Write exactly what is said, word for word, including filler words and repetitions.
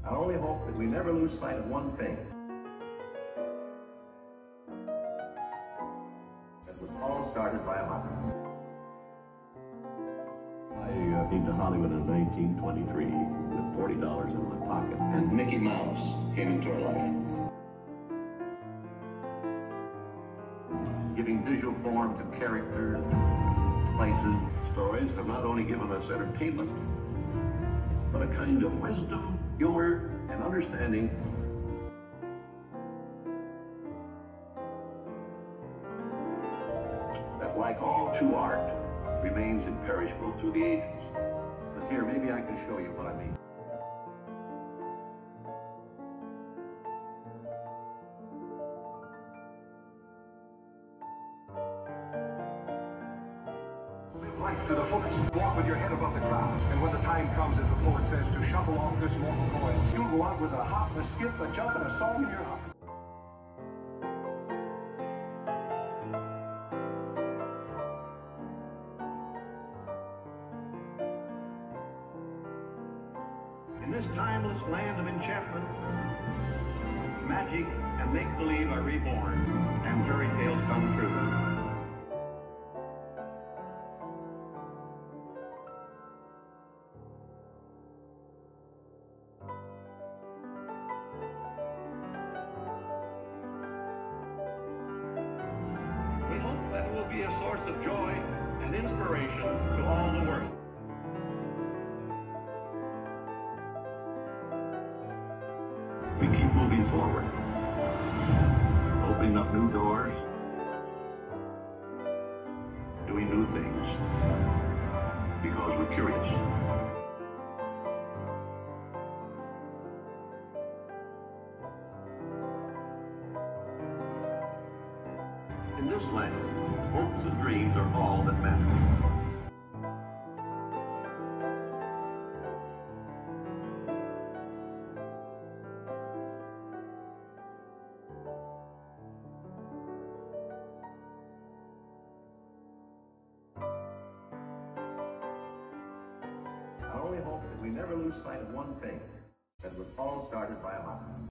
I only hope that we never lose sight of one thing. That was all started by a mouse. I uh, came to Hollywood in nineteen twenty-three with forty dollars in my pocket, and Mickey Mouse came into our life, giving visual form to characters, places. Stories have not only given us entertainment, but a kind of wisdom, humor, and understanding that, like all true art, remains imperishable through the ages. But here, maybe I can show you what I mean. Live life to the fullest. Walk with your head above the ground. And when the time comes, as the poet says, to shuffle off this mortal coil, you'll go out with a hop, a skip, a jump, and a song in your heart. In this timeless land of enchantment, magic and make-believe are reborn, and fairy tales come true. We hope that it will be a source of joy and inspiration to all the world. We keep moving forward, opening up new doors, doing new things, because we're curious. In this land, hopes and dreams are all that matter. I only hope that we never lose sight of one thing, that was all started by a mouse.